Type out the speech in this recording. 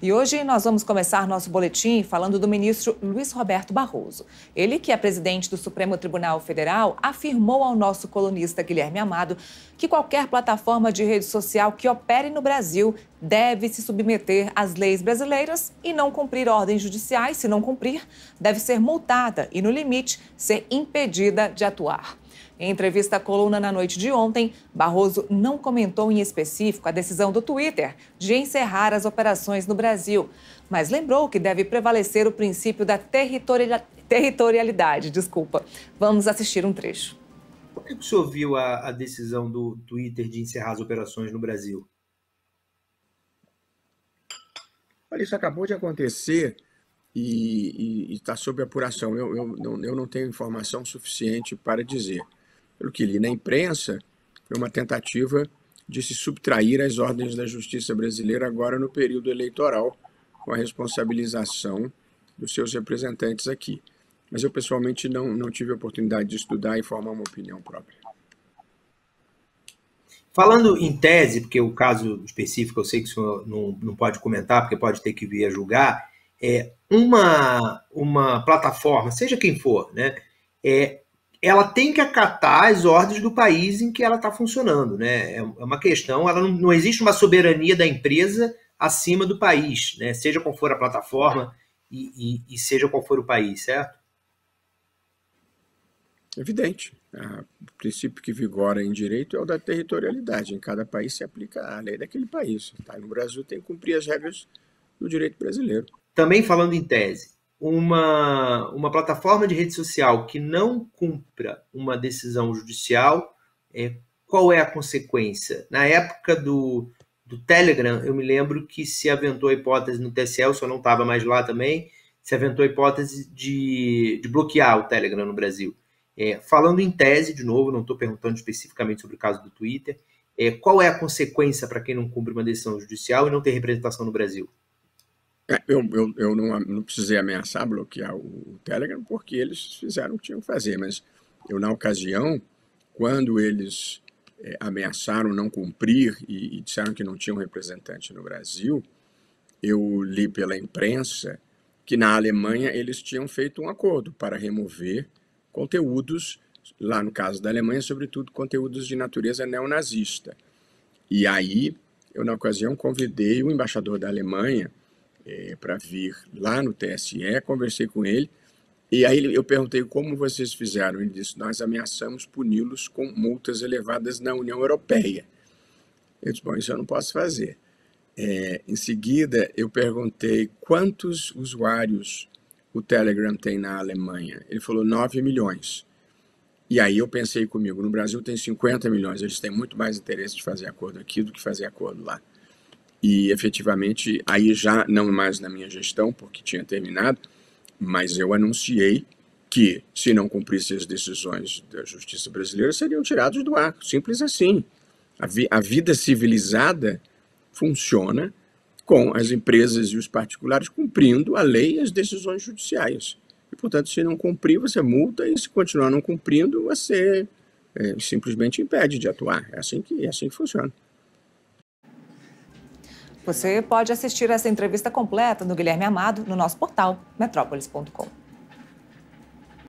E hoje nós vamos começar nosso boletim falando do ministro Luiz Roberto Barroso. Ele, que é presidente do Supremo Tribunal Federal, afirmou ao nosso colunista Guilherme Amado que qualquer plataforma de rede social que opere no Brasil deve se submeter às leis brasileiras e não cumprir ordens judiciais. Se não cumprir, deve ser multada e, no limite, ser impedida de atuar. Em entrevista à coluna na noite de ontem, Barroso não comentou em específico a decisão do Twitter de encerrar as operações no Brasil, mas lembrou que deve prevalecer o princípio da territorialidade. Vamos assistir um trecho. Por que o senhor viu a decisão do Twitter de encerrar as operações no Brasil? Olha, isso acabou de acontecer e está sob apuração. Eu não tenho informação suficiente para dizer. Pelo que li na imprensa, foi uma tentativa de se subtrair às ordens da justiça brasileira agora no período eleitoral, com a responsabilização dos seus representantes aqui. Mas eu pessoalmente não tive a oportunidade de estudar e formar uma opinião própria. Falando em tese, porque o caso específico eu sei que o senhor não pode comentar, porque pode ter que vir a julgar, uma plataforma, seja quem for, né, ela tem que acatar as ordens do país em que ela está funcionando, né? É uma questão, ela não existe uma soberania da empresa acima do país, né? Seja qual for a plataforma e seja qual for o país, certo? Evidente. O princípio que vigora em direito é o da territorialidade. Em cada país se aplica a lei daquele país. Tá? No Brasil tem que cumprir as regras do direito brasileiro. Também falando em tese, uma plataforma de rede social que não cumpra uma decisão judicial, qual é a consequência? Na época do Telegram, eu me lembro que se aventou a hipótese no TSE, eu só não estava mais lá também, se aventou a hipótese de bloquear o Telegram no Brasil. Falando em tese, de novo, não estou perguntando especificamente sobre o caso do Twitter, qual é a consequência para quem não cumpre uma decisão judicial e não tem representação no Brasil? Eu não precisei ameaçar bloquear o Telegram porque eles fizeram o que tinham que fazer, mas eu, na ocasião, quando eles ameaçaram não cumprir e disseram que não tinham representante no Brasil, eu li pela imprensa que na Alemanha eles tinham feito um acordo para remover conteúdos, lá no caso da Alemanha, sobretudo conteúdos de natureza neonazista. E aí, eu na ocasião convidei o embaixador da Alemanha para vir lá no TSE, conversei com ele, e aí eu perguntei como vocês fizeram. Ele disse, nós ameaçamos puni-los com multas elevadas na União Europeia. Eu disse, bom, isso eu não posso fazer. Em seguida, eu perguntei quantos usuários o Telegram tem na Alemanha. Ele falou 9 milhões. E aí eu pensei comigo, no Brasil tem 50 milhões, eles têm muito mais interesse de fazer acordo aqui do que fazer acordo lá. E, efetivamente, aí já não mais na minha gestão, porque tinha terminado, mas eu anunciei que, se não cumprisse as decisões da justiça brasileira, seriam tirados do ar. Simples assim. A vida civilizada funciona com as empresas e os particulares cumprindo a lei e as decisões judiciais. E, portanto, se não cumprir, você multa, e se continuar não cumprindo, você simplesmente impede de atuar. É assim que funciona. Você pode assistir essa entrevista completa do Guilherme Amado no nosso portal metrópolis.com.